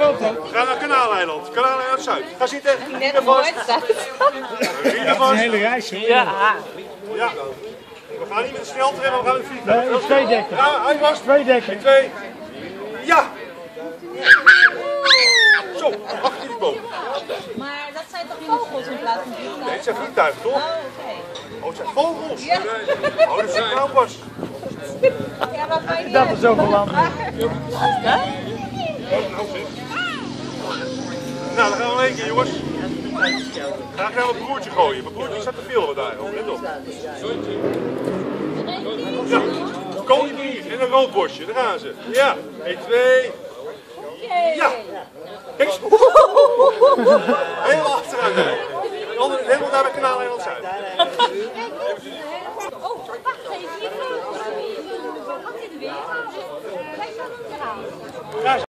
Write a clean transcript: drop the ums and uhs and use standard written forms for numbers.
We gaan naar Kanaaleiland. Kanaaleiland Zuid. Ga zitten. Net een mooi staat. Een hele reis. Ja. Ja. We gaan niet met de sneltrein, maar we gaan met de vliegtuig. Nee, 2 dekken. Ja, hij was 2 dekken. 2. Ja. Zo, achter die boom. Maar dat zijn toch vogels in plaats van vliegtuigen? Nee, het zijn vliegtuigen, toch? Oh, oké. Oh, het zijn vogels. Ja. Oh, dat is een blauwbas. Ja, maar fijn niet Dat uit. is zoveel land. Nou, dan gaan we nog één keer, jongens. Graag naar mijn broertje gooien. Mijn broertje staat te veel daar. Let op. Ja, kolibrie en een roodborstje. Daar gaan ze. Ja, 1, 2. Ja. Kijk eens.